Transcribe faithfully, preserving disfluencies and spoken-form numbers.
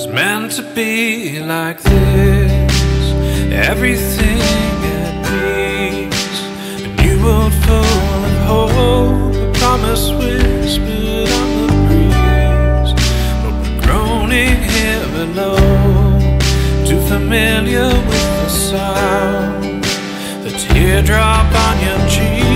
Meant to be like this, everything at peace, a new world full of hope, a promise whispered on the breeze. But we're groaning here below, too familiar with the sound, the teardrop on your cheek.